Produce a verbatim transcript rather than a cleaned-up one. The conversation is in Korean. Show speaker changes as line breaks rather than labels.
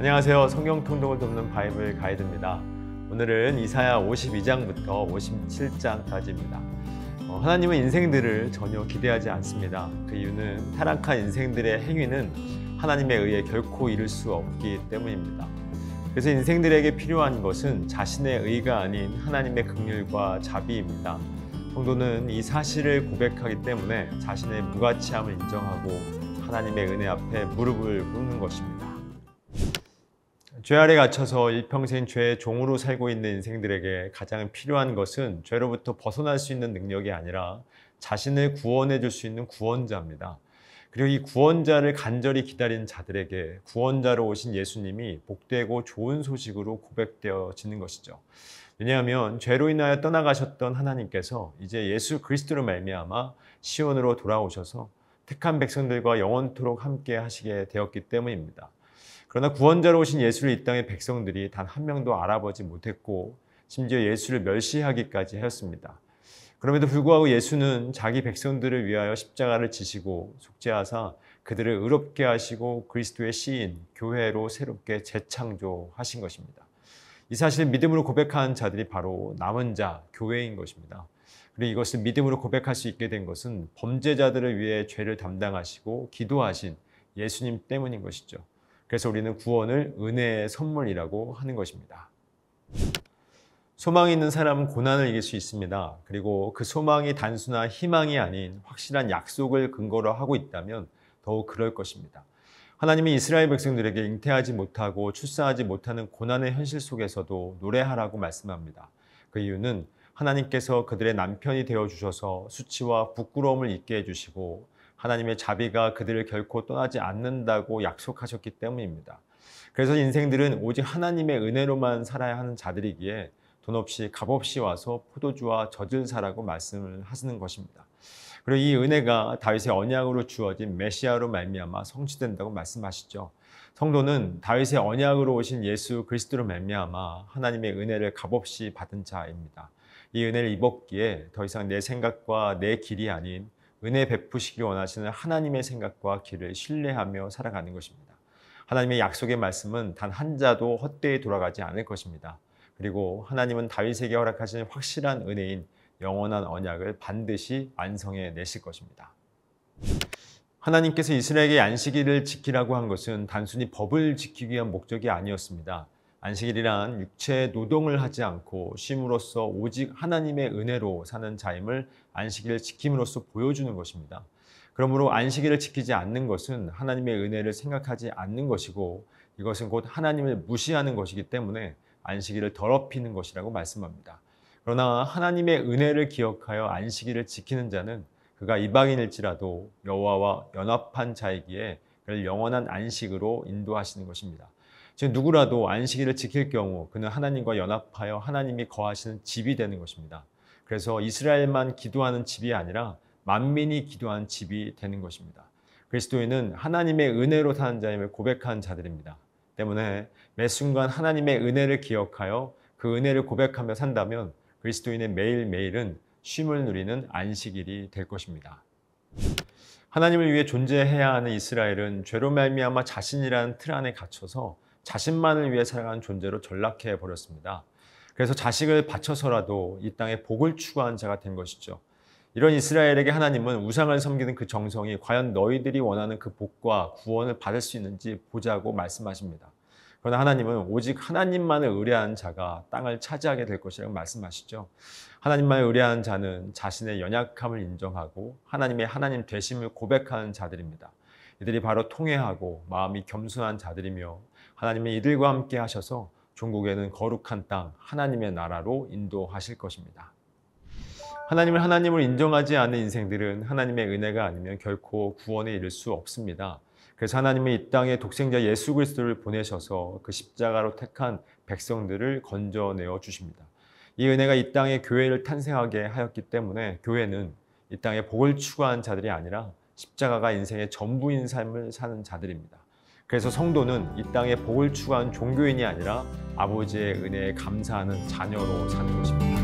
안녕하세요. 성경 통독을 돕는 바이블 가이드입니다. 오늘은 이사야 오십이 장부터 오십칠 장까지입니다. 어, 하나님은 인생들을 전혀 기대하지 않습니다. 그 이유는 타락한 인생들의 행위는 하나님에 의해 결코 이룰 수 없기 때문입니다. 그래서 인생들에게 필요한 것은 자신의 의가 아닌 하나님의 긍휼과 자비입니다. 성도는 이 사실을 고백하기 때문에 자신의 무가치함을 인정하고 하나님의 은혜 앞에 무릎을 꿇는 것입니다. 죄 아래 갇혀서 일평생 죄의 종으로 살고 있는 인생들에게 가장 필요한 것은 죄로부터 벗어날 수 있는 능력이 아니라 자신을 구원해 줄 수 있는 구원자입니다. 그리고 이 구원자를 간절히 기다리는 자들에게 구원자로 오신 예수님이 복되고 좋은 소식으로 고백되어지는 것이죠. 왜냐하면 죄로 인하여 떠나가셨던 하나님께서 이제 예수 그리스도로 말미암아 시온으로 돌아오셔서 택한 백성들과 영원토록 함께 하시게 되었기 때문입니다. 그러나 구원자로 오신 예수를 이 땅의 백성들이 단 한 명도 알아보지 못했고 심지어 예수를 멸시하기까지 하였습니다. 그럼에도 불구하고 예수는 자기 백성들을 위하여 십자가를 지시고 속죄하사 그들을 의롭게 하시고 그리스도의 씨인 교회로 새롭게 재창조하신 것입니다. 이 사실을 믿음으로 고백한 자들이 바로 남은 자, 교회인 것입니다. 그리고 이것을 믿음으로 고백할 수 있게 된 것은 범죄자들을 위해 죄를 담당하시고 기도하신 예수님 때문인 것이죠. 그래서 우리는 구원을 은혜의 선물이라고 하는 것입니다. 소망이 있는 사람은 고난을 이길 수 있습니다. 그리고 그 소망이 단순한 희망이 아닌 확실한 약속을 근거로 하고 있다면 더욱 그럴 것입니다. 하나님이 이스라엘 백성들에게 잉태하지 못하고 출산하지 못하는 고난의 현실 속에서도 노래하라고 말씀합니다. 그 이유는 하나님께서 그들의 남편이 되어주셔서 수치와 부끄러움을 잊게 해주시고 하나님의 자비가 그들을 결코 떠나지 않는다고 약속하셨기 때문입니다. 그래서 인생들은 오직 하나님의 은혜로만 살아야 하는 자들이기에 돈 없이 값 없이 와서 포도주와 젖을 사라고 말씀을 하시는 것입니다. 그리고 이 은혜가 다윗의 언약으로 주어진 메시아로 말미암아 성취된다고 말씀하시죠. 성도는 다윗의 언약으로 오신 예수 그리스도로 말미암아 하나님의 은혜를 값없이 받은 자입니다. 이 은혜를 입었기에 더 이상 내 생각과 내 길이 아닌 은혜 베푸시기를 원하시는 하나님의 생각과 길을 신뢰하며 살아가는 것입니다. 하나님의 약속의 말씀은 단 한 자도 헛되이 돌아가지 않을 것입니다. 그리고 하나님은 다윗에게 허락하신 확실한 은혜인 영원한 언약을 반드시 완성해 내실 것입니다. 하나님께서 이스라엘에게 안식일을 지키라고 한 것은 단순히 법을 지키기 위한 목적이 아니었습니다. 안식일이란 육체의 노동을 하지 않고 쉼으로써 오직 하나님의 은혜로 사는 자임을 안식일을 지킴으로써 보여주는 것입니다. 그러므로 안식일을 지키지 않는 것은 하나님의 은혜를 생각하지 않는 것이고 이것은 곧 하나님을 무시하는 것이기 때문에 안식일을 더럽히는 것이라고 말씀합니다. 그러나 하나님의 은혜를 기억하여 안식일을 지키는 자는 그가 이방인일지라도 여호와와 연합한 자이기에 그를 영원한 안식으로 인도하시는 것입니다. 즉 누구라도 안식일을 지킬 경우 그는 하나님과 연합하여 하나님이 거하시는 집이 되는 것입니다. 그래서 이스라엘만 기도하는 집이 아니라 만민이 기도하는 집이 되는 것입니다. 그리스도인은 하나님의 은혜로 사는 자임을 고백하는 자들입니다. 때문에 매 순간 하나님의 은혜를 기억하여 그 은혜를 고백하며 산다면 그리스도인의 매일매일은 쉼을 누리는 안식일이 될 것입니다. 하나님을 위해 존재해야 하는 이스라엘은 죄로 말미암아 자신이라는 틀 안에 갇혀서 자신만을 위해 살아가는 존재로 전락해 버렸습니다. 그래서 자식을 바쳐서라도 이 땅에 복을 추구하는 자가 된 것이죠. 이런 이스라엘에게 하나님은 우상을 섬기는 그 정성이 과연 너희들이 원하는 그 복과 구원을 받을 수 있는지 보자고 말씀하십니다. 그러나 하나님은 오직 하나님만을 의뢰하는 자가 땅을 차지하게 될 것이라고 말씀하시죠. 하나님만을 의뢰하는 자는 자신의 연약함을 인정하고 하나님의 하나님 되심을 고백하는 자들입니다. 이들이 바로 통회하고 마음이 겸손한 자들이며 하나님이 이들과 함께 하셔서 종국에는 거룩한 땅, 하나님의 나라로 인도하실 것입니다. 하나님을 하나님으로 인정하지 않는 인생들은 하나님의 은혜가 아니면 결코 구원에 이를 수 없습니다. 그래서 하나님은 이 땅에 독생자 예수 그리스도를 보내셔서 그 십자가로 택한 백성들을 건져내어 주십니다. 이 은혜가 이 땅에 교회를 탄생하게 하였기 때문에 교회는 이 땅에 복을 추구하는 자들이 아니라 십자가가 인생의 전부인 삶을 사는 자들입니다. 그래서 성도는 이 땅에 복을 추구하는 종교인이 아니라 아버지의 은혜에 감사하는 자녀로 사는 것입니다.